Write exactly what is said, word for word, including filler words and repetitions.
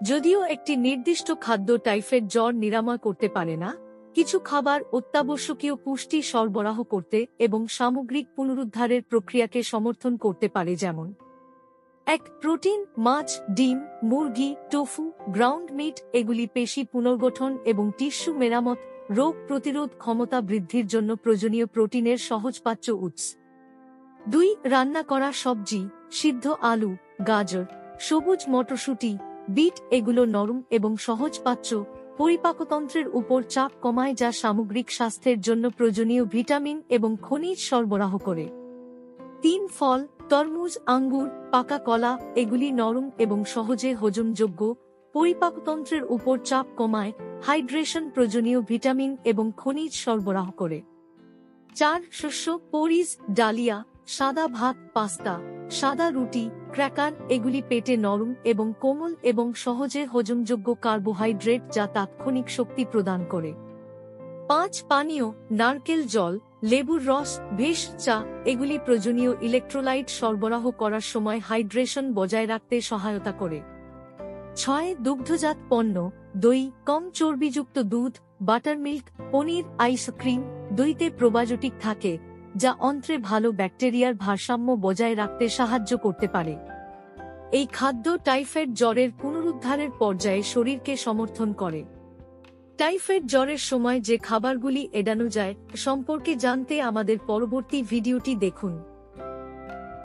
যদিও একটি নির্দিষ্ট খাদ্য টাইফয়েড জ্বর নিরাময় করতে পারে না, কিছু খাবার অত্যাবশ্যকীয় পুষ্টি সরবরাহ করতে এবং সামগ্রিক পুনরুদ্ধারের প্রক্রিয়াকে সমর্থন করতে পারে, যেমন এক প্রোটিন, মাছ, ডিম, মুরগি, টোফু, গ্রাউন্ড মিট এগুলি পেশি পুনর্গঠন এবং টিস্যু মেরামত, রোগ প্রতিরোধ ক্ষমতা বৃদ্ধির জন্য প্রয়োজনীয় প্রোটিনের সহজপাচ্য উৎস। দুই রান্না করা সবজি, সিদ্ধ আলু, গাজর, সবুজ মটরশুঁটি, বিট এগুলো নরম এবং সহজপাচ্য, পরিপাকতন্ত্রের উপর চাপ কমায় যা সামগ্রিক স্বাস্থ্যের জন্য প্রয়োজনীয় ভিটামিন এবং খনিজ সরবরাহ করে। তিন ফল, তরমুজ, আঙ্গুর, পাকা কলা এগুলি নরম এবং সহজে হজমযোগ্য, পরিপাকতন্ত্রের উপর চাপ কমায়, হাইড্রেশন প্রয়োজনীয় ভিটামিন এবং খনিজ সরবরাহ করে। চার শস্য, পরিজ, ডালিয়া, সাদা ভাত, পাস্তা, সাদা রুটি, ক্র্যাকার এগুলি পেটে নরম এবং কোমল এবং সহজে হজমযোগ্য কার্বোহাইড্রেট যা তাৎক্ষণিক শক্তি প্রদান করে। পাঁচ পানীয়, নারকেল জল, লেবুর রস, ভেষ, চা এগুলি প্রয়োজনীয় ইলেকট্রোলাইট সরবরাহ করার সময় হাইড্রেশন বজায় রাখতে সহায়তা করে। ছয় দুগ্ধজাত পণ্য, দই, কম চর্বিযুক্ত দুধ, বাটারমিল্ক, পনির, আইসক্রিম, দইতে প্রোবায়োটিক থাকে যা অন্ত্রে ভালো ব্যাকটেরিয়ার ভারসাম্য বজায় রাখতে সাহায্য করতে পারে। এই খাদ্য টাইফয়েড জ্বরের পুনরুদ্ধারের পর্যায়ে শরীরকে সমর্থন করে। টাইফয়েড জ্বরের সময় যে খাবারগুলি এড়ানো যায় সম্পর্কে জানতে আমাদের পরবর্তী ভিডিওটি দেখুন।